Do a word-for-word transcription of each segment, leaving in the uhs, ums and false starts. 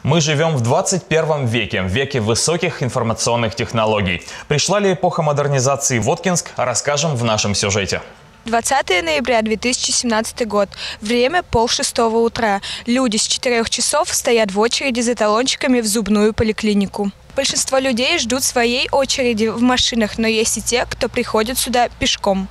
Мы живем в двадцать первом веке, в веке высоких информационных технологий. Пришла ли эпоха модернизации в Воткинск, расскажем в нашем сюжете. двадцатое ноября две тысячи семнадцатый год. Время полшестого утра. Люди с четырёх часов стоят в очереди за талончиками в зубную поликлинику. Большинство людей ждут своей очереди в машинах, но есть и те, кто приходит сюда пешком.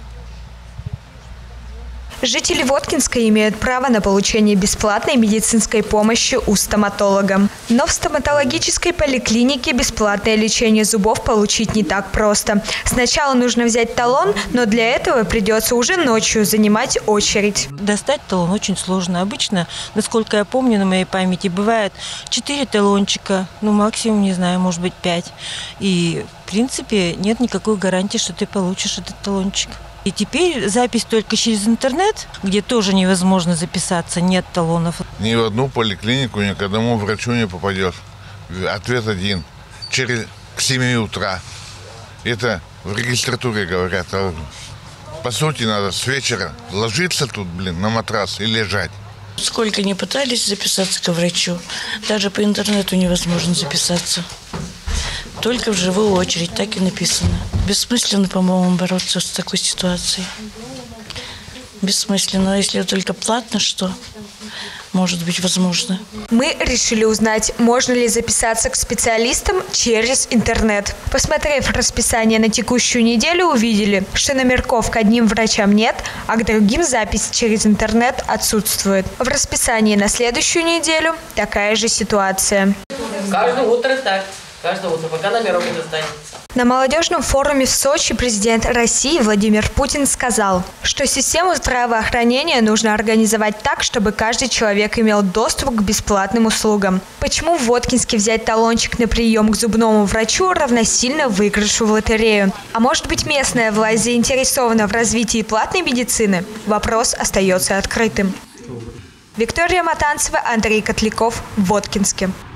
Жители Воткинска имеют право на получение бесплатной медицинской помощи у стоматолога. Но в стоматологической поликлинике бесплатное лечение зубов получить не так просто. Сначала нужно взять талон, но для этого придется уже ночью занимать очередь. Достать талон очень сложно. Обычно, насколько я помню, на моей памяти бывает четыре талончика, ну максимум, не знаю, может быть пять. И в принципе нет никакой гарантии, что ты получишь этот талончик. И теперь запись только через интернет, где тоже невозможно записаться, нет талонов. Ни в одну поликлинику, ни к одному врачу не попадешь. Ответ один. Через к семи утра. Это в регистратуре говорят. По сути, надо с вечера ложиться тут, блин, на матрас и лежать. Сколько ни пытались записаться к врачу, даже по интернету невозможно записаться. Только в живую очередь, так и написано. Бессмысленно, по-моему, бороться с такой ситуацией. Бессмысленно. Если только платно, что может быть возможно. Мы решили узнать, можно ли записаться к специалистам через интернет. Посмотрев расписание на текущую неделю, увидели, что номерков к одним врачам нет, а к другим запись через интернет отсутствует. В расписании на следующую неделю такая же ситуация. Каждое утро так. Каждое утро, пока номерок не достанется. На молодежном форуме в Сочи президент России Владимир Путин сказал, что систему здравоохранения нужно организовать так, чтобы каждый человек имел доступ к бесплатным услугам. Почему в Воткинске взять талончик на прием к зубному врачу равносильно выигрышу в лотерею? А может быть, местная власть заинтересована в развитии платной медицины? Вопрос остается открытым. Виктория Матанцева, Андрей Котляков, в Воткинске.